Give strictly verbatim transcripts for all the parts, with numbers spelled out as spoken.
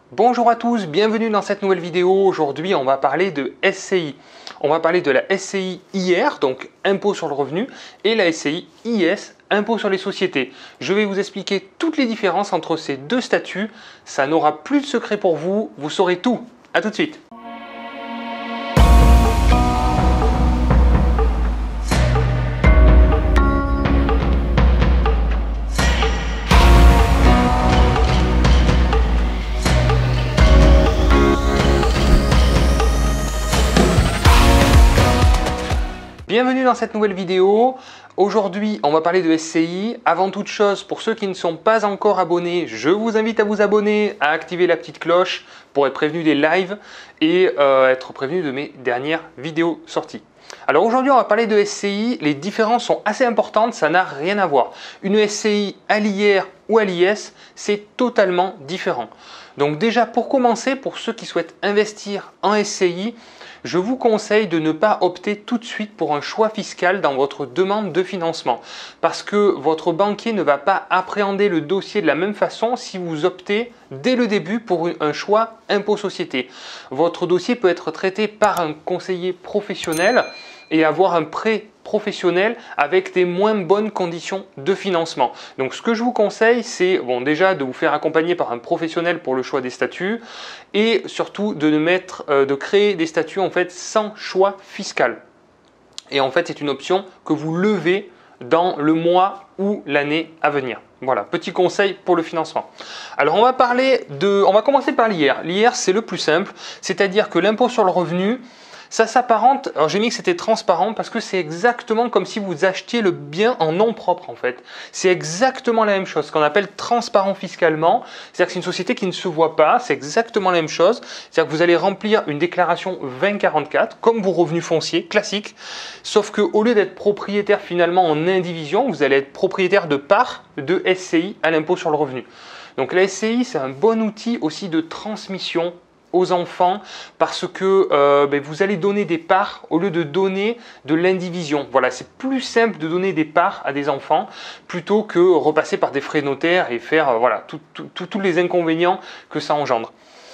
Bonjour à tous, bienvenue dans cette nouvelle vidéo. Aujourd'hui, on va parler de S C I. On va parler de la S C I I R, donc impôt sur le revenu, et la S C I I S, impôt sur les sociétés. Je vais vous expliquer toutes les différences entre ces deux statuts. Ça n'aura plus de secret pour vous, vous saurez tout. À tout de suite. Bienvenue dans cette nouvelle vidéo. Aujourd'hui, on va parler de S C I. Avant toute chose, pour ceux qui ne sont pas encore abonnés, je vous invite à vous abonner, à activer la petite cloche pour être prévenu des lives et euh, être prévenu de mes dernières vidéos sorties. Alors aujourd'hui, on va parler de S C I. Les différences sont assez importantes, ça n'a rien à voir. Une S C I à l'I R ou à l'I S, c'est totalement différent. Donc déjà, pour commencer, pour ceux qui souhaitent investir en S C I, je vous conseille de ne pas opter tout de suite pour un choix fiscal dans votre demande de financement parce que votre banquier ne va pas appréhender le dossier de la même façon si vous optez dès le début pour un choix impôt société. Votre dossier peut être traité par un conseiller professionnel et avoir un prêt professionnel avec des moins bonnes conditions de financement. Donc ce que je vous conseille, c'est bon, déjà de vous faire accompagner par un professionnel pour le choix des statuts et surtout de, ne mettre, euh, de créer des statuts en fait sans choix fiscal. Et en fait, c'est une option que vous levez dans le mois ou l'année à venir. Voilà, petit conseil pour le financement. Alors on va parler de, on va commencer par l'I R. L'I R, c'est le plus simple, c'est-à-dire que l'impôt sur le revenu, ça s'apparente, alors j'ai mis que c'était transparent parce que c'est exactement comme si vous achetiez le bien en nom propre en fait. C'est exactement la même chose, ce qu'on appelle transparent fiscalement. C'est-à-dire que c'est une société qui ne se voit pas, c'est exactement la même chose. C'est-à-dire que vous allez remplir une déclaration vingt quarante-quatre comme vos revenus fonciers classiques, sauf qu'au lieu d'être propriétaire finalement en indivision, vous allez être propriétaire de parts de S C I à l'impôt sur le revenu. Donc la S C I, c'est un bon outil aussi de transmission aux enfants parce que euh, ben, vous allez donner des parts au lieu de donner de l'indivision. Voilà, c'est plus simple de donner des parts à des enfants plutôt que repasser par des frais notaires et faire euh, voilà, tous les inconvénients que ça engendre.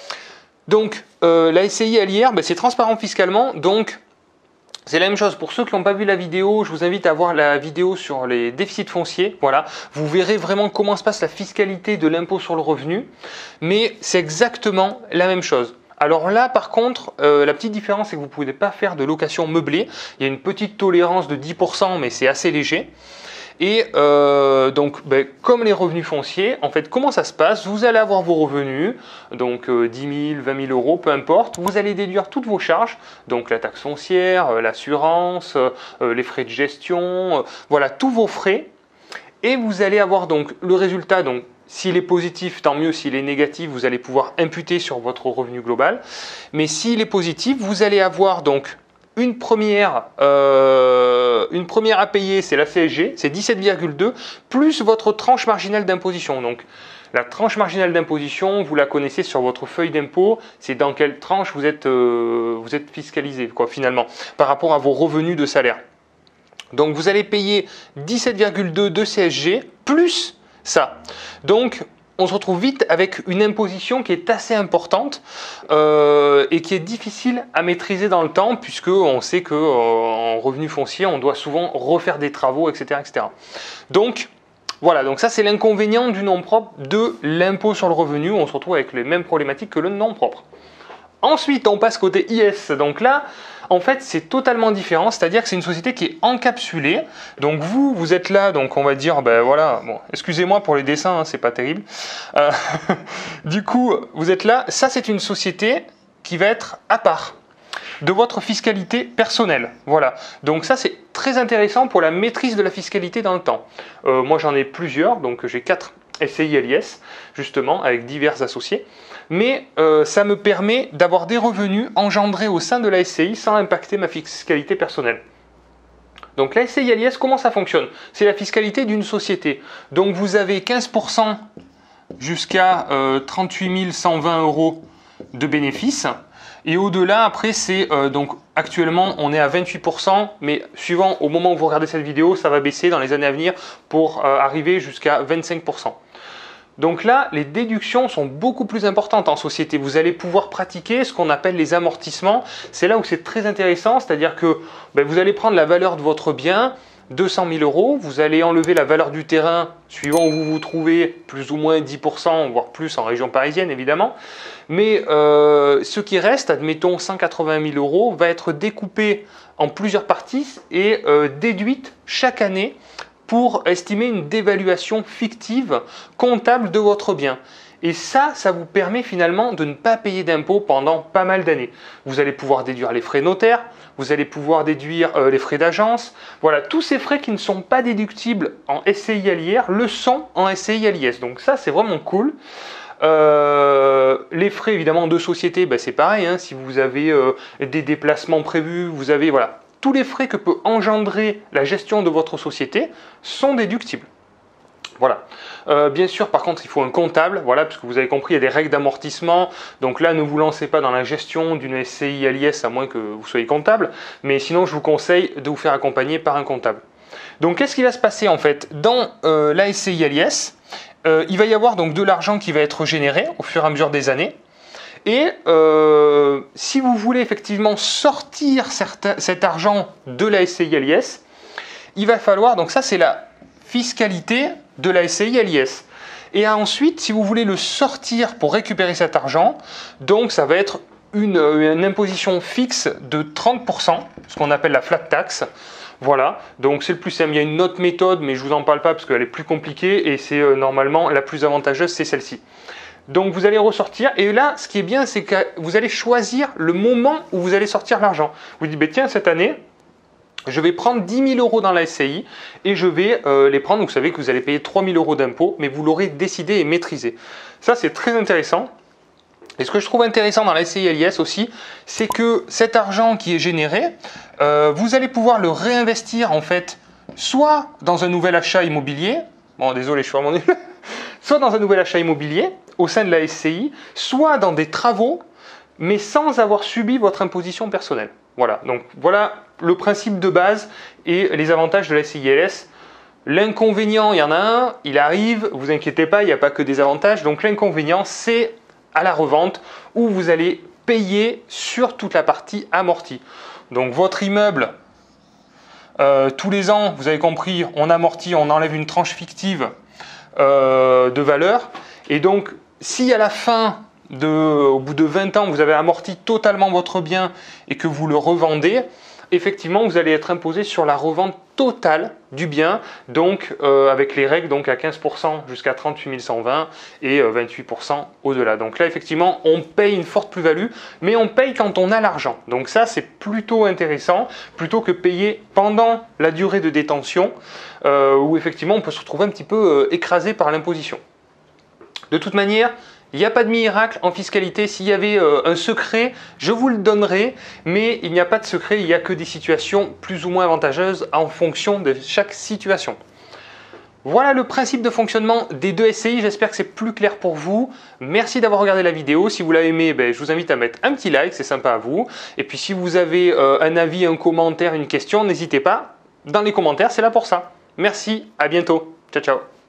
Donc euh, la S C I à l'I R, ben, c'est transparent fiscalement, donc c'est la même chose. Pour ceux qui n'ont pas vu la vidéo, je vous invite à voir la vidéo sur les déficits fonciers. Voilà, vous verrez vraiment comment se passe la fiscalité de l'impôt sur le revenu. Mais c'est exactement la même chose. Alors là, par contre, euh, la petite différence, c'est que vous ne pouvez pas faire de location meublée. Il y a une petite tolérance de dix pour cent, mais c'est assez léger. Et euh, donc, ben, comme les revenus fonciers, en fait, comment ça se passe? Vous allez avoir vos revenus, donc euh, dix mille, vingt mille euros, peu importe. Vous allez déduire toutes vos charges, donc la taxe foncière, euh, l'assurance, euh, les frais de gestion, euh, voilà, tous vos frais. Et vous allez avoir donc le résultat, donc s'il est positif, tant mieux. S'il est négatif, vous allez pouvoir imputer sur votre revenu global. Mais s'il est positif, vous allez avoir donc Une première, euh, une première à payer, c'est la C S G, c'est dix-sept virgule deux, plus votre tranche marginale d'imposition. Donc, la tranche marginale d'imposition, vous la connaissez sur votre feuille d'impôt, c'est dans quelle tranche vous êtes, euh, vous êtes fiscalisé, quoi, finalement, par rapport à vos revenus de salaire. Donc, vous allez payer dix-sept virgule deux de C S G, plus ça. Donc, on se retrouve vite avec une imposition qui est assez importante euh, et qui est difficile à maîtriser dans le temps puisque on sait qu'en euh, revenu foncier, on doit souvent refaire des travaux, et cetera, et cetera. Donc, voilà, donc ça c'est l'inconvénient du nom propre de l'impôt sur le revenu. On se retrouve avec les mêmes problématiques que le nom propre. Ensuite, on passe côté I S. Donc là, en fait, c'est totalement différent. C'est-à-dire que c'est une société qui est encapsulée. Donc vous, vous êtes là. Donc on va dire, ben voilà. Bon, excusez-moi pour les dessins, hein, c'est pas terrible. Euh, du coup, vous êtes là. Ça, c'est une société qui va être à part de votre fiscalité personnelle. Voilà. Donc ça, c'est très intéressant pour la maîtrise de la fiscalité dans le temps. Euh, moi, j'en ai plusieurs. Donc j'ai quatre S C I à l'I S, justement, avec divers associés. Mais euh, ça me permet d'avoir des revenus engendrés au sein de la S C I sans impacter ma fiscalité personnelle. Donc la S C I à l'I S, comment ça fonctionne? C'est la fiscalité d'une société. Donc vous avez quinze pour cent jusqu'à euh, trente-huit mille cent vingt euros de bénéfices. Et au-delà, après, c'est euh, donc actuellement, on est à vingt-huit pour cent, mais suivant au moment où vous regardez cette vidéo, ça va baisser dans les années à venir pour euh, arriver jusqu'à vingt-cinq pour cent. Donc là, les déductions sont beaucoup plus importantes en société. Vous allez pouvoir pratiquer ce qu'on appelle les amortissements. C'est là où c'est très intéressant, c'est-à-dire que ben, vous allez prendre la valeur de votre bien, deux cent mille euros, vous allez enlever la valeur du terrain suivant où vous vous trouvez, plus ou moins dix pour cent, voire plus en région parisienne évidemment. Mais euh, ce qui reste, admettons cent quatre-vingt mille euros, va être découpé en plusieurs parties et euh, déduite chaque année pour estimer une dévaluation fictive comptable de votre bien. Et ça, ça vous permet finalement de ne pas payer d'impôts pendant pas mal d'années. Vous allez pouvoir déduire les frais notaires, vous allez pouvoir déduire euh, les frais d'agence. Voilà, tous ces frais qui ne sont pas déductibles en S C I L I R le sont en S C I L I S. Donc ça, c'est vraiment cool. Euh, les frais évidemment de société, ben, c'est pareil. Hein, si vous avez euh, des déplacements prévus, vous avez voilà. Tous les frais que peut engendrer la gestion de votre société sont déductibles. Voilà. Euh, bien sûr, par contre, il faut un comptable, voilà, parce que vous avez compris, il y a des règles d'amortissement. Donc là, ne vous lancez pas dans la gestion d'une S C I L I S à moins que vous soyez comptable. Mais sinon, je vous conseille de vous faire accompagner par un comptable. Donc, qu'est-ce qui va se passer en fait dans euh, la S C I L I S? euh, Il va y avoir donc de l'argent qui va être généré au fur et à mesure des années. Et euh, si vous voulez effectivement sortir certains, cet argent de la S C I L I S, il va falloir, donc ça c'est la fiscalité de la S C I L I S. Et ensuite, si vous voulez le sortir pour récupérer cet argent, donc ça va être une, une imposition fixe de trente pour cent, ce qu'on appelle la flat tax. Voilà, donc c'est le plus simple. Il y a une autre méthode, mais je ne vous en parle pas parce qu'elle est plus compliquée et c'est euh, normalement la plus avantageuse, c'est celle-ci. Donc vous allez ressortir et là ce qui est bien c'est que vous allez choisir le moment où vous allez sortir l'argent. Vous dites ben, tiens cette année je vais prendre dix mille euros dans la S C I et je vais euh, les prendre. Vous savez que vous allez payer trois mille euros d'impôts mais vous l'aurez décidé et maîtrisé. Ça c'est très intéressant. Et ce que je trouve intéressant dans la S C I L I S aussi, c'est que cet argent qui est généré, euh, vous allez pouvoir le réinvestir en fait soit dans un nouvel achat immobilier, bon désolé je suis vraiment nul, soit dans un nouvel achat immobilier au sein de la S C I, soit dans des travaux, mais sans avoir subi votre imposition personnelle. Voilà, donc voilà le principe de base et les avantages de la S C I L S. L'inconvénient, il y en a un, il arrive, vous inquiétez pas, il n'y a pas que des avantages. Donc l'inconvénient, c'est à la revente où vous allez payer sur toute la partie amortie. Donc votre immeuble, euh, tous les ans, vous avez compris, on amortit, on enlève une tranche fictive euh, de valeur. Et donc, si à la fin, de, au bout de vingt ans, vous avez amorti totalement votre bien et que vous le revendez, effectivement, vous allez être imposé sur la revente totale du bien, donc euh, avec les règles donc à quinze pour cent jusqu'à trente-huit mille cent vingt et euh, vingt-huit pour cent au-delà. Donc là, effectivement, on paye une forte plus-value, mais on paye quand on a l'argent. Donc ça, c'est plutôt intéressant, plutôt que payer pendant la durée de détention, euh, où effectivement, on peut se retrouver un petit peu euh, écrasé par l'imposition. De toute manière, il n'y a pas de miracle en fiscalité. S'il y avait euh, un secret, je vous le donnerai, mais il n'y a pas de secret, il n'y a que des situations plus ou moins avantageuses en fonction de chaque situation. Voilà le principe de fonctionnement des deux S C I, j'espère que c'est plus clair pour vous. Merci d'avoir regardé la vidéo. Si vous l'avez aimé, ben, je vous invite à mettre un petit like, c'est sympa à vous. Et puis si vous avez euh, un avis, un commentaire, une question, n'hésitez pas. Dans les commentaires, c'est là pour ça. Merci, à bientôt. Ciao, ciao.